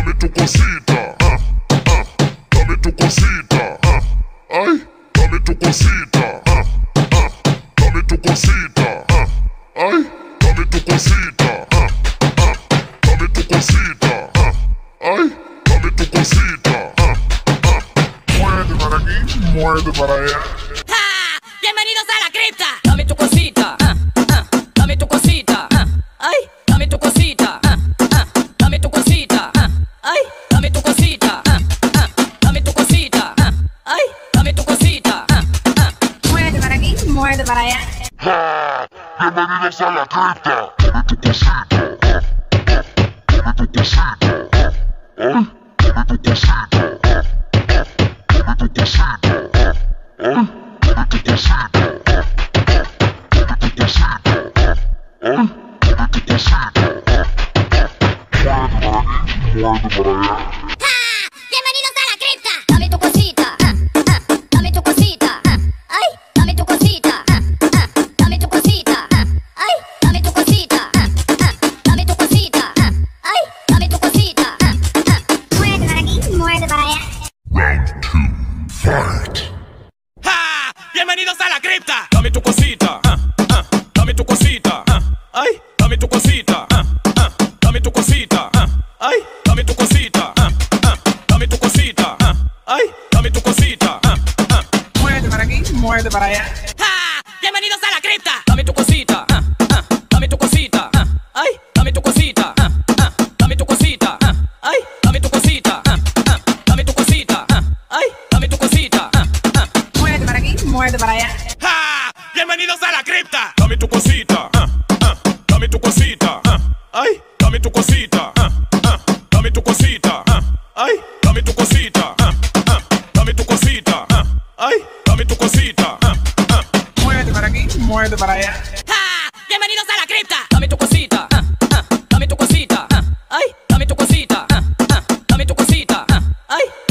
dame tu cosita, dame tu cosita, ay, dame tu cosita, dame tu cosita, ay, dame tu cosita, dame tu cosita, ay, dame tu cosita, muerde para aquí, muerde para allá. ¡Ja! ¡Bienvenidos a la cripta! Dame tu cosita, dame tu cosita, ay, dame tu cosita, dame tu cosita, ay, dame tu cosita, dame tu cosita, ay, dame tu cosita, Muerde para aquí, muerde para allá. Bienvenidos a la cripta. Dame tu cosita, dame tu cosita, ay, dame tu cosita, dame tu cosita, ay, dame tu cosita, dame tu cosita, ay, dame tu cosita, muerde para allá. ¡Ja! ¡Bienvenidos a la cripta! Dame tu cosita, dame tu cosita, ay, dame tu cosita, dame tu cosita, ay, dame tu cosita, dame tu cosita, ay, dame tu cosita. Muerde para aquí, muerde para allá. Round 2, fight. ¡Ja! ¡Bienvenidos a la cripta! Dame tu cosita, dame tu cosita, ay, dame tu cosita, dame tu cosita, ay, dame tu cosita, dame tu cosita, ay, dame tu cosita, Muerde para aquí, muerde para allá. ¡Ja! ¡Bienvenidos a la cripta! dame tu cosita, dame tu cosita, ay, dame tu cosita, dame tu cosita, ay, dame tu cosita, dame tu cosita, ay, dame tu cosita. Muerde para aquí, muerde para allá. ¡Ja! ¡Bienvenidos a la cripta! Dame tu cosita, dame tu cosita, ay, dame tu cosita, dame tu cosita, ay, dame tu cosita, dame tu cosita, ay, dame tu cosita. Muerde para aquí, muerde para allá. ¡Ja! ¡Bienvenidos a la cripta! Dame tu cosita, dame tu cosita, ay, dame tu cosita, dame tu cosita, ay,